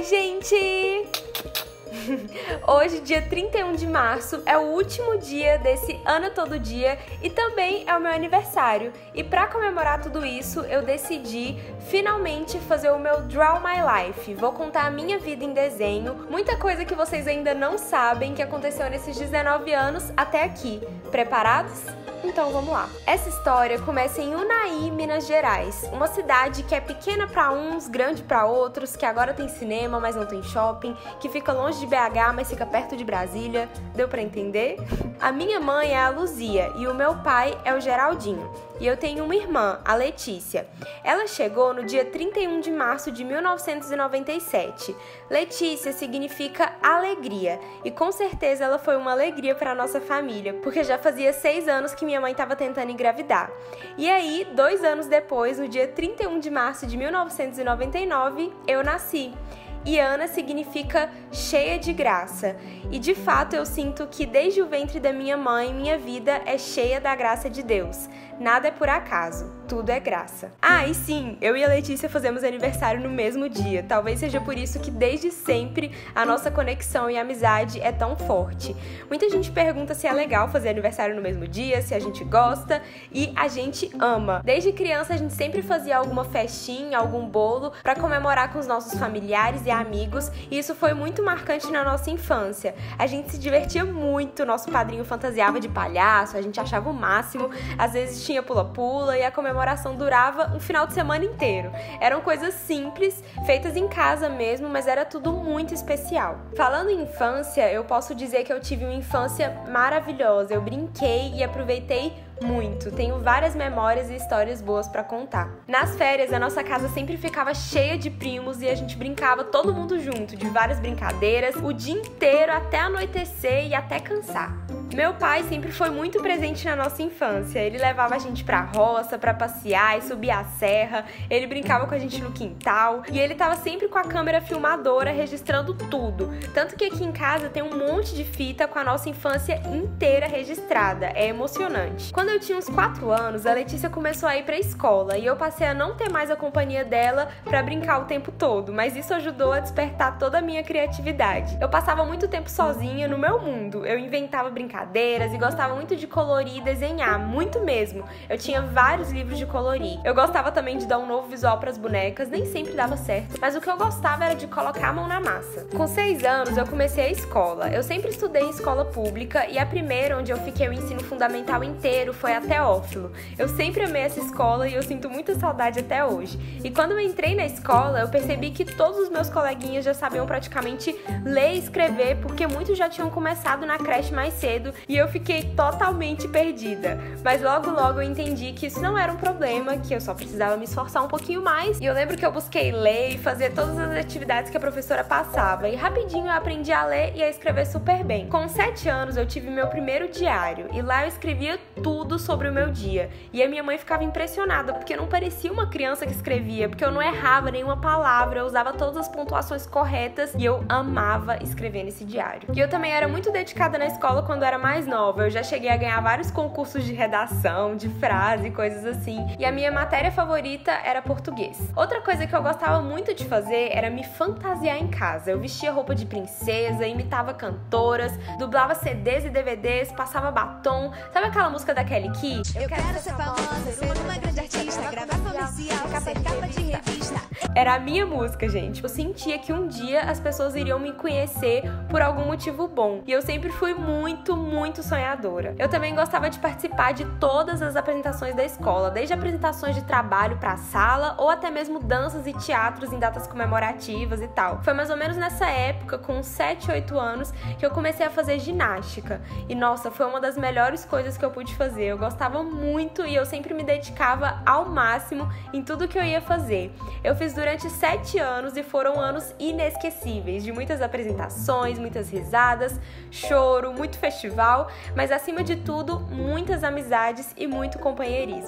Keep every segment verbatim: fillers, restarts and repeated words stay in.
Oi, gente! Hoje, dia trinta e um de março, é o último dia desse ano todo dia e também é o meu aniversário. E pra comemorar tudo isso, eu decidi finalmente fazer o meu Draw My Life. Vou contar a minha vida em desenho, muita coisa que vocês ainda não sabem que aconteceu nesses dezenove anos até aqui. Preparados? Então vamos lá. Essa história começa em Unai, Minas Gerais, uma cidade que é pequena para uns, grande para outros, que agora tem cinema, mas não tem shopping, que fica longe de B H, mas fica perto de Brasília. Deu para entender? A minha mãe é a Luzia e o meu pai é o Geraldinho. E eu tenho uma irmã, a Letícia. Ela chegou no dia trinta e um de março de mil novecentos e noventa e sete. Letícia significa alegria, e com certeza ela foi uma alegria para a nossa família, porque já fazia seis anos que minha mãe estava tentando engravidar. E aí, dois anos depois, no dia trinta e um de março de mil novecentos e noventa e nove, eu nasci. E Ana significa cheia de graça. E de fato eu sinto que desde o ventre da minha mãe, minha vida é cheia da graça de Deus. Nada é por acaso, tudo é graça. Ah, e sim, eu e a Letícia fazemos aniversário no mesmo dia. Talvez seja por isso que desde sempre a nossa conexão e amizade é tão forte. Muita gente pergunta se é legal fazer aniversário no mesmo dia, se a gente gosta, e a gente ama. Desde criança a gente sempre fazia alguma festinha, algum bolo para comemorar com os nossos familiares e amigos, e isso foi muito marcante na nossa infância. A gente se divertia muito, nosso padrinho fantasiava de palhaço, a gente achava o máximo, às vezes tinha pula-pula e a comemoração durava um final de semana inteiro. Eram coisas simples, feitas em casa mesmo, mas era tudo muito especial. Falando em infância, eu posso dizer que eu tive uma infância maravilhosa. Eu brinquei e aproveitei muito. Tenho várias memórias e histórias boas pra contar. Nas férias, a nossa casa sempre ficava cheia de primos e a gente brincava todo mundo junto, de várias brincadeiras, o dia inteiro até anoitecer e até cansar. Meu pai sempre foi muito presente na nossa infância. Ele levava a gente pra roça, pra passear e subir a serra. Ele brincava com a gente no quintal e ele tava sempre com a câmera filmadora registrando tudo. Tanto que aqui em casa tem um monte de fita com a nossa infância inteira registrada. É emocionante. Quando eu tinha uns quatro anos, a Letícia começou a ir pra escola e eu passei a não ter mais a companhia dela pra brincar o tempo todo, mas isso ajudou a despertar toda a minha criatividade. Eu passava muito tempo sozinha no meu mundo. Eu inventava brincadeiras e gostava muito de colorir e desenhar, muito mesmo. Eu tinha vários livros de colorir. Eu gostava também de dar um novo visual pras bonecas, nem sempre dava certo, mas o que eu gostava era de colocar a mão na massa. Com seis anos eu comecei a escola. Eu sempre estudei em escola pública e a primeira onde eu fiquei o ensino fundamental inteiro foi a Teófilo. Eu sempre amei essa escola e eu sinto muita saudade até hoje. E quando eu entrei na escola, eu percebi que todos os meus coleguinhas já sabiam praticamente ler e escrever, porque muitos já tinham começado na creche mais cedo e eu fiquei totalmente perdida. Mas logo logo eu entendi que isso não era um problema, que eu só precisava me esforçar um pouquinho mais. E eu lembro que eu busquei ler e fazer todas as atividades que a professora passava, e rapidinho eu aprendi a ler e a escrever super bem. Com sete anos eu tive meu primeiro diário e lá eu escrevia tudo sobre o meu dia. E a minha mãe ficava impressionada, porque eu não parecia uma criança que escrevia, porque eu não errava nenhuma palavra, eu usava todas as pontuações corretas e eu amava escrever nesse diário. E eu também era muito dedicada na escola quando eu era mais nova. Eu já cheguei a ganhar vários concursos de redação, de frase, coisas assim. E a minha matéria favorita era português. Outra coisa que eu gostava muito de fazer era me fantasiar em casa. Eu vestia roupa de princesa, imitava cantoras, dublava C Ds e D V Ds, passava batom. Sabe aquela música da Kelly Key? Eu quero ser famosa, ser uma grande artista, gravar comercial, ser capa de revista. Era a minha música, gente. Eu sentia que um dia as pessoas iriam me conhecer por algum motivo bom. E eu sempre fui muito, muito sonhadora. Eu também gostava de participar de todas as apresentações da escola, desde apresentações de trabalho pra sala, ou até mesmo danças e teatros em datas comemorativas e tal. Foi mais ou menos nessa época, com uns sete, oito anos, que eu comecei a fazer ginástica. E nossa, foi uma das melhores coisas que eu pude fazer. Eu gostava muito e eu sempre me dedicava ao máximo em tudo que eu ia fazer. Eu fiz durante sete anos e foram anos inesquecíveis, de muitas apresentações, muitas risadas, choro, muito festival, mas acima de tudo, muitas amizades e muito companheirismo.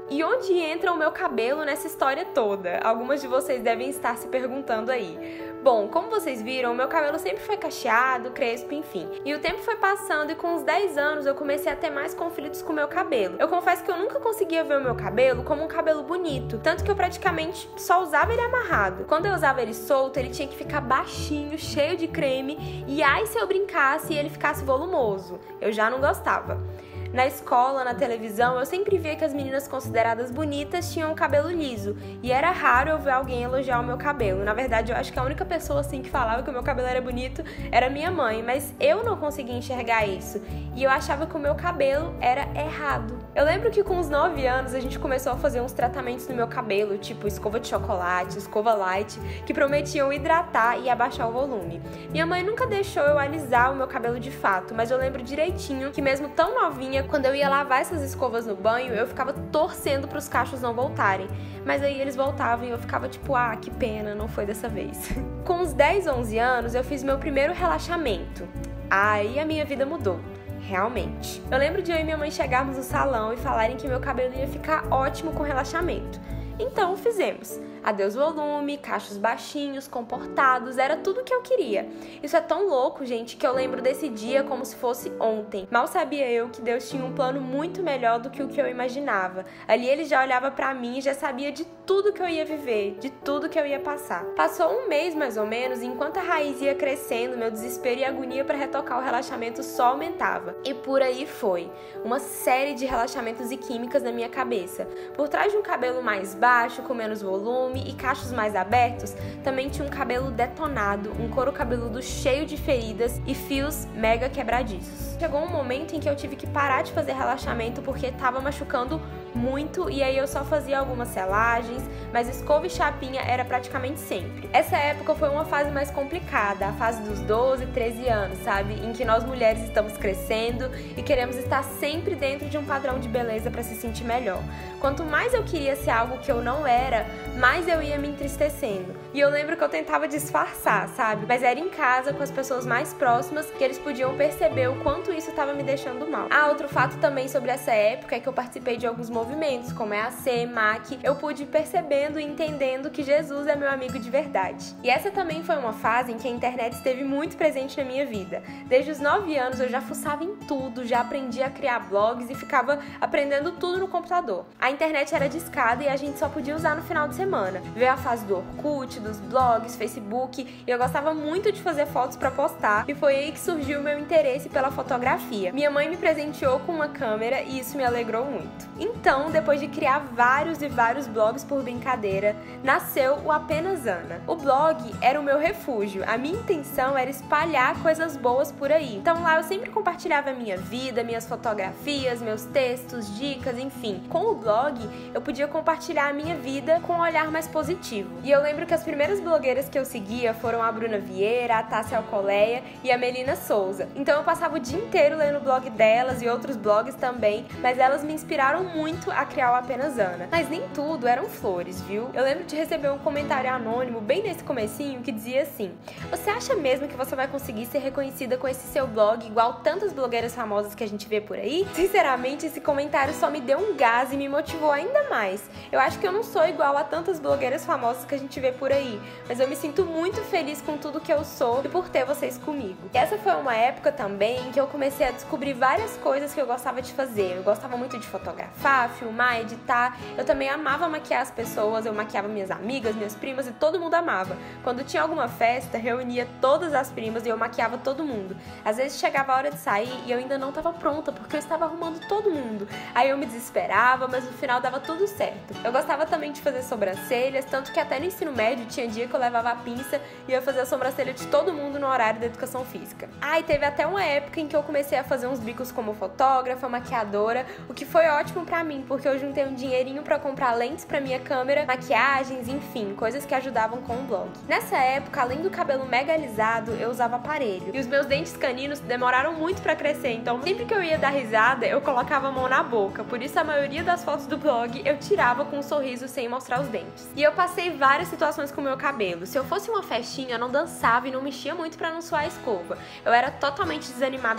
E onde entra o meu cabelo nessa história toda? Algumas de vocês devem estar se perguntando aí. Bom, como vocês viram, o meu cabelo sempre foi cacheado, crespo, enfim. E o tempo foi passando e com uns dez anos eu comecei a ter mais conflitos com o meu cabelo. Eu confesso que eu nunca conseguia ver o meu cabelo como um cabelo bonito, tanto que eu praticamente só usava ele amarrado. Quando eu usava ele solto, ele tinha que ficar baixinho, cheio de creme, e ai se eu brincasse e ele ficasse volumoso. Eu já não gostava. Na escola, na televisão, eu sempre via que as meninas consideradas bonitas tinham o cabelo liso. E era raro eu ver alguém elogiar o meu cabelo. Na verdade, eu acho que a única pessoa assim que falava que o meu cabelo era bonito era minha mãe. Mas eu não conseguia enxergar isso. E eu achava que o meu cabelo era errado. Eu lembro que com uns nove anos a gente começou a fazer uns tratamentos no meu cabelo, tipo escova de chocolate, escova light, que prometiam hidratar e abaixar o volume. Minha mãe nunca deixou eu alisar o meu cabelo de fato, mas eu lembro direitinho que mesmo tão novinha, quando eu ia lavar essas escovas no banho, eu ficava torcendo para os cachos não voltarem. Mas aí eles voltavam e eu ficava tipo, ah, que pena, não foi dessa vez. Com uns dez, onze anos, eu fiz meu primeiro relaxamento. Aí a minha vida mudou. Realmente. Eu lembro de eu e minha mãe chegarmos no salão e falarem que meu cabelo ia ficar ótimo com relaxamento. Então fizemos. Adeus volume, cachos baixinhos, comportados, era tudo o que eu queria. Isso é tão louco, gente, que eu lembro desse dia como se fosse ontem. Mal sabia eu que Deus tinha um plano muito melhor do que o que eu imaginava. Ali ele já olhava pra mim e já sabia de tudo que eu ia viver, de tudo que eu ia passar. Passou um mês mais ou menos, e enquanto a raiz ia crescendo, meu desespero e agonia para retocar o relaxamento só aumentava. E por aí foi. Uma série de relaxamentos e químicas na minha cabeça. Por trás de um cabelo mais baixo, com menos volume, e cachos mais abertos, também tinha um cabelo detonado, um couro cabeludo cheio de feridas e fios mega quebradiços. Chegou um momento em que eu tive que parar de fazer relaxamento porque estava machucando muito e aí eu só fazia algumas selagens, mas escova e chapinha era praticamente sempre. Essa época foi uma fase mais complicada, a fase dos doze, treze anos, sabe? Em que nós mulheres estamos crescendo e queremos estar sempre dentro de um padrão de beleza para se sentir melhor. Quanto mais eu queria ser algo que eu não era, mais eu ia me entristecendo. E eu lembro que eu tentava disfarçar, sabe? Mas era em casa, com as pessoas mais próximas, que eles podiam perceber o quanto isso estava me deixando mal. Ah, outro fato também sobre essa época é que eu participei de alguns movimentos, como E A C, M A C. Eu pude ir percebendo e entendendo que Jesus é meu amigo de verdade. E essa também foi uma fase em que a internet esteve muito presente na minha vida. Desde os nove anos eu já fuçava em tudo, já aprendi a criar blogs e ficava aprendendo tudo no computador. A internet era discada e a gente só podia usar no final de semana. Veio a fase do Orkut, dos blogs, Facebook, e eu gostava muito de fazer fotos pra postar, e foi aí que surgiu o meu interesse pela fotografia. Minha mãe me presenteou com uma câmera e isso me alegrou muito. Então, depois de criar vários e vários blogs por brincadeira, nasceu o Apenas Ana. O blog era o meu refúgio, a minha intenção era espalhar coisas boas por aí. Então lá eu sempre compartilhava a minha vida, minhas fotografias, meus textos, dicas, enfim. Com o blog, eu podia compartilhar a minha vida com um olhar mais positivo. E eu lembro que as primeiras blogueiras que eu seguia foram a Bruna Vieira, a Tássia Alcoleia e a Melina Souza. Então eu passava o dia inteiro lendo o blog delas e outros blogs também, mas elas me inspiraram muito a criar o Apenas Ana. Mas nem tudo eram flores, viu? Eu lembro de receber um comentário anônimo bem nesse comecinho que dizia assim: você acha mesmo que você vai conseguir ser reconhecida com esse seu blog igual tantas blogueiras famosas que a gente vê por aí? Sinceramente, esse comentário só me deu um gás e me motivou ainda mais. Eu acho que eu não sou igual a tantas blogueiras famosas que a gente vê por aí, mas eu me sinto muito feliz com tudo que eu sou e por ter vocês comigo. E essa foi uma época também em que eu comecei a descobrir várias coisas que eu gostava de fazer. Eu gostava muito de fotografar, filmar, editar. Eu também amava maquiar as pessoas, eu maquiava minhas amigas, minhas primas e todo mundo amava. Quando tinha alguma festa, reunia todas as primas e eu maquiava todo mundo. Às vezes chegava a hora de sair e eu ainda não estava pronta porque eu estava arrumando todo mundo. Aí eu me desesperava, mas no final dava tudo certo. Eu gostava também de fazer sobrancelhas, tanto que até no ensino médio tinha dia que eu levava a pinça e ia fazer a sobrancelha de todo mundo no horário da educação física. Ah, e teve até uma época em que eu comecei a fazer uns bicos como fotógrafa, maquiadora, o que foi ótimo pra mim, porque eu juntei um dinheirinho pra comprar lentes pra minha câmera, maquiagens, enfim, coisas que ajudavam com o blog. Nessa época, além do cabelo mega alisado, eu usava aparelho. E os meus dentes caninos demoraram muito pra crescer, então sempre que eu ia dar risada, eu colocava a mão na boca. Por isso a maioria das fotos do blog eu tirava com um sorriso sem mostrar os dentes. E eu passei várias situações com o meu cabelo. Se eu fosse uma festinha, eu não dançava e não mexia muito pra não suar a escova. Eu era totalmente desanimada de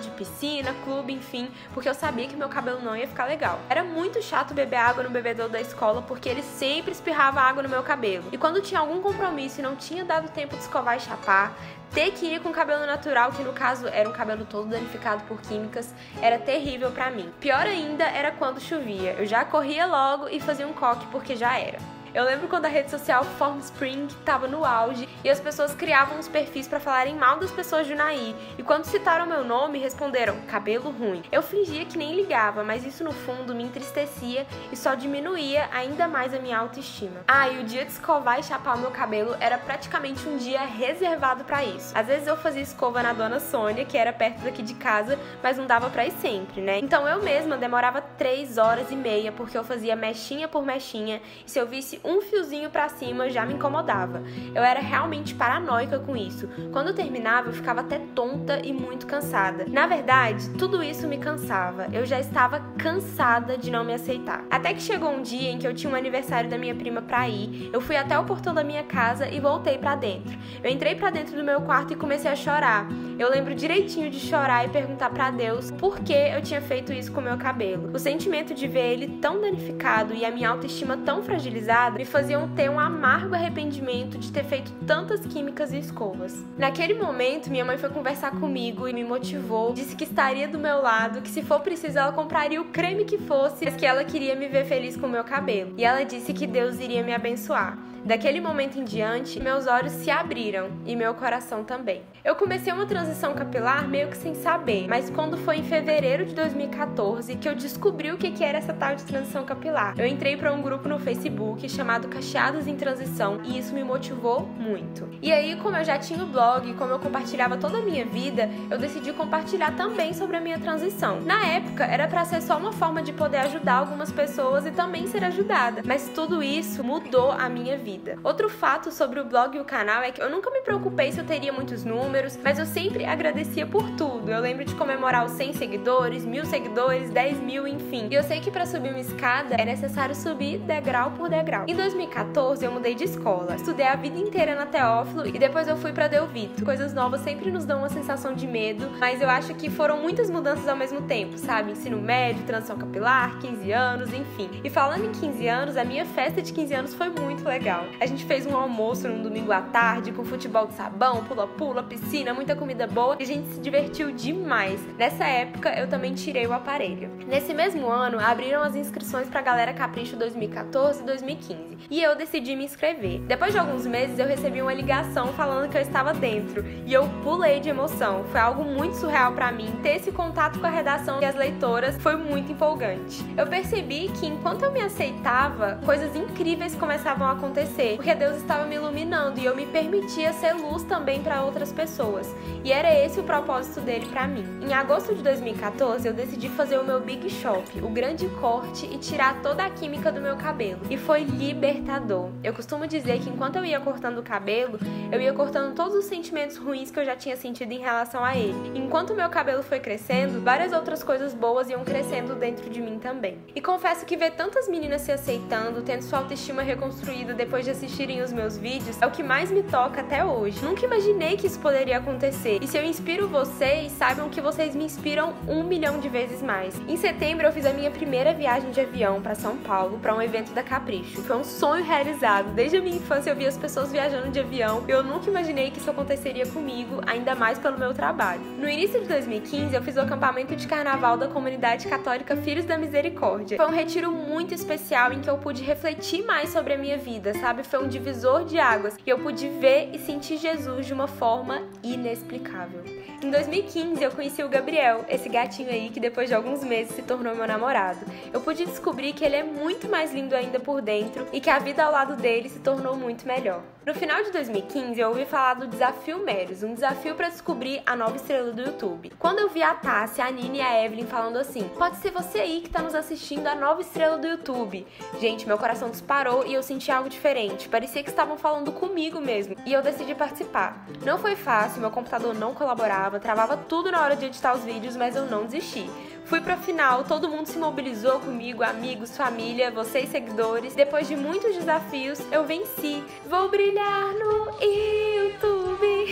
de piscina, clube, enfim, porque eu sabia que meu cabelo não ia ficar legal. Era muito chato beber água no bebedouro da escola, porque ele sempre espirrava água no meu cabelo. E quando tinha algum compromisso e não tinha dado tempo de escovar e chapar, ter que ir com cabelo natural, que no caso era um cabelo todo danificado por químicas, era terrível pra mim. Pior ainda era quando chovia. Eu já corria logo e fazia um coque porque já era. Eu lembro quando a rede social Formspring estava no auge e as pessoas criavam uns perfis para falarem mal das pessoas de Unai. E quando citaram meu nome, responderam cabelo ruim. Eu fingia que nem ligava, mas isso no fundo me entristecia e só diminuía ainda mais a minha autoestima. Ah, e o dia de escovar e chapar o meu cabelo era praticamente um dia reservado para isso. Às vezes eu fazia escova na Dona Sônia, que era perto daqui de casa, mas não dava pra ir sempre, né? Então eu mesma demorava três horas e meia porque eu fazia mechinha por mechinha e se eu visse um fiozinho pra cima já me incomodava. Eu era realmente paranoica com isso. Quando eu terminava, eu ficava até tonta e muito cansada. Na verdade, tudo isso me cansava. Eu já estava cansada de não me aceitar. Até que chegou um dia em que eu tinha um aniversário da minha prima pra ir, eu fui até o portão da minha casa e voltei pra dentro. Eu entrei pra dentro do meu quarto e comecei a chorar. Eu lembro direitinho de chorar e perguntar pra Deus por que eu tinha feito isso com o meu cabelo. O sentimento de ver ele tão danificado e a minha autoestima tão fragilizada me faziam ter um amargo arrependimento de ter feito tantas químicas e escovas. Naquele momento, minha mãe foi conversar comigo e me motivou, disse que estaria do meu lado, que se for preciso ela compraria o creme que fosse, mas que ela queria me ver feliz com o meu cabelo. E ela disse que Deus iria me abençoar. Daquele momento em diante, meus olhos se abriram e meu coração também. Eu comecei uma transição capilar meio que sem saber, mas quando foi em fevereiro de dois mil e quatorze que eu descobri o que era essa tal de transição capilar. Eu entrei para um grupo no Facebook chamado Cacheados em Transição e isso me motivou muito. E aí, como eu já tinha o blog, como eu compartilhava toda a minha vida, eu decidi compartilhar também sobre a minha transição. Na época, era para ser só uma forma de poder ajudar algumas pessoas e também ser ajudada, mas tudo isso mudou a minha vida. Outro fato sobre o blog e o canal é que eu nunca me preocupei se eu teria muitos números, mas eu sempre agradecia por tudo. Eu lembro de comemorar os cem seguidores, mil seguidores, dez mil, enfim. E eu sei que para subir uma escada é necessário subir degrau por degrau. Em dois mil e quatorze eu mudei de escola, estudei a vida inteira na Teófilo e depois eu fui para Delvito. Coisas novas sempre nos dão uma sensação de medo, mas eu acho que foram muitas mudanças ao mesmo tempo, sabe? Ensino médio, transição capilar, quinze anos, enfim. E falando em quinze anos, a minha festa de quinze anos foi muito legal. A gente fez um almoço num domingo à tarde, com futebol de sabão, pula-pula, piscina, muita comida boa e a gente se divertiu demais. Nessa época, eu também tirei o aparelho. Nesse mesmo ano, abriram as inscrições pra Galera Capricho dois mil e quatorze e dois mil e quinze e eu decidi me inscrever. Depois de alguns meses, eu recebi uma ligação falando que eu estava dentro e eu pulei de emoção. Foi algo muito surreal pra mim. Ter esse contato com a redação e as leitoras foi muito empolgante. Eu percebi que enquanto eu me aceitava, coisas incríveis começavam a acontecer. Porque Deus estava me iluminando e eu me permitia ser luz também para outras pessoas. E era esse o propósito dele para mim. Em agosto de dois mil e quatorze, eu decidi fazer o meu Big Shop, o grande corte e tirar toda a química do meu cabelo. E foi libertador. Eu costumo dizer que enquanto eu ia cortando o cabelo, eu ia cortando todos os sentimentos ruins que eu já tinha sentido em relação a ele. Enquanto o meu cabelo foi crescendo, várias outras coisas boas iam crescendo dentro de mim também. E confesso que ver tantas meninas se aceitando, tendo sua autoestima reconstruída depois de assistirem os meus vídeos é o que mais me toca até hoje. Nunca imaginei que isso poderia acontecer. E se eu inspiro vocês, saibam que vocês me inspiram um milhão de vezes mais. Em setembro eu fiz a minha primeira viagem de avião para São Paulo para um evento da Capricho. Foi um sonho realizado. Desde a minha infância eu via as pessoas viajando de avião e eu nunca imaginei que isso aconteceria comigo, ainda mais pelo meu trabalho. No início de dois mil e quinze eu fiz o acampamento de carnaval da comunidade católica Filhos da Misericórdia. Foi um retiro muito especial em que eu pude refletir mais sobre a minha vida, sabe? Foi um divisor de águas e eu pude ver e sentir Jesus de uma forma inexplicável. Em dois mil e quinze eu conheci o Gabriel, esse gatinho aí que depois de alguns meses se tornou meu namorado. Eu pude descobrir que ele é muito mais lindo ainda por dentro e que a vida ao lado dele se tornou muito melhor. No final de dois mil e quinze eu ouvi falar do Desafio Meros, um desafio para descobrir a nova estrela do YouTube. Quando eu vi a Tássia, a Nina e a Evelyn falando assim: pode ser você aí que tá nos assistindo, a nova estrela do YouTube. Gente, meu coração disparou e eu senti algo diferente, parecia que estavam falando comigo mesmo, e eu decidi participar. Não foi fácil, meu computador não colaborava, travava tudo na hora de editar os vídeos, mas eu não desisti. Fui pra final, todo mundo se mobilizou comigo, amigos, família, vocês seguidores. Depois de muitos desafios, eu venci. Vou brilhar no YouTube.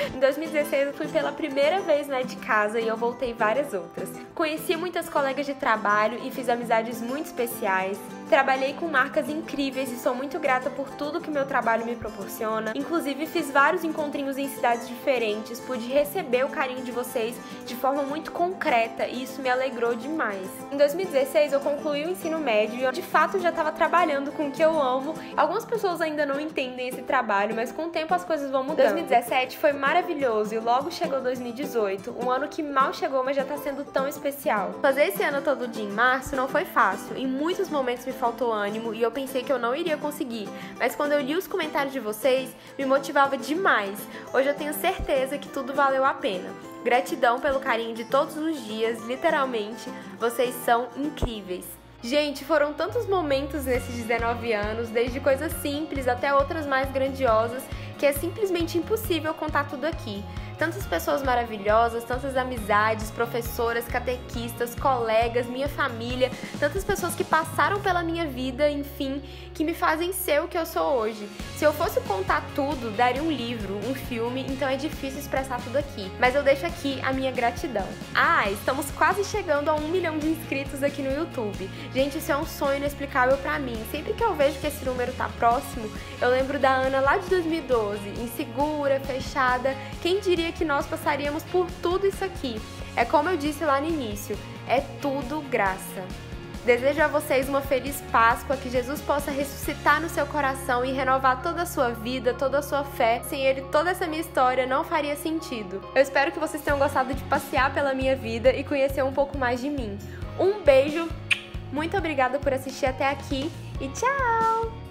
Em dois mil e dezesseis eu fui pela primeira vez né, de casa e eu voltei várias outras. Conheci muitas colegas de trabalho e fiz amizades muito especiais. Trabalhei com marcas incríveis e sou muito grata por tudo que meu trabalho me proporciona. Inclusive fiz vários encontrinhos em cidades diferentes, pude receber o carinho de vocês de forma muito concreta e isso me alegrou demais. Em dois mil e dezesseis eu concluí o ensino médio e eu de fato já estava trabalhando com o que eu amo. Algumas pessoas ainda não entendem esse trabalho, mas com o tempo as coisas vão mudando. dois mil e dezessete foi maravilhoso e logo chegou dois mil e dezoito, um ano que mal chegou, mas já está sendo tão especial. Fazer esse ano todo dia em março não foi fácil, em muitos momentos me faltou ânimo e eu pensei que eu não iria conseguir, mas quando eu li os comentários de vocês, me motivava demais. Hoje eu tenho certeza que tudo valeu a pena. Gratidão pelo carinho de todos os dias, literalmente, vocês são incríveis. Gente, foram tantos momentos nesses dezenove anos, desde coisas simples até outras mais grandiosas, que é simplesmente impossível contar tudo aqui. Tantas pessoas maravilhosas, tantas amizades, professoras, catequistas, colegas, minha família, tantas pessoas que passaram pela minha vida, enfim, que me fazem ser o que eu sou hoje. Se eu fosse contar tudo, daria um livro, um filme, então é difícil expressar tudo aqui. Mas eu deixo aqui a minha gratidão. Ah, estamos quase chegando a um milhão de inscritos aqui no YouTube. Gente, isso é um sonho inexplicável pra mim. Sempre que eu vejo que esse número tá próximo, eu lembro da Ana lá de dois mil e doze, insegura, fechada. Quem diria que nós passaríamos por tudo isso aqui? É como eu disse lá no início, é tudo graça. Desejo a vocês uma feliz Páscoa, que Jesus possa ressuscitar no seu coração e renovar toda a sua vida, toda a sua fé. Sem Ele, toda essa minha história não faria sentido. Eu espero que vocês tenham gostado de passear pela minha vida e conhecer um pouco mais de mim. Um beijo, muito obrigada por assistir até aqui e tchau!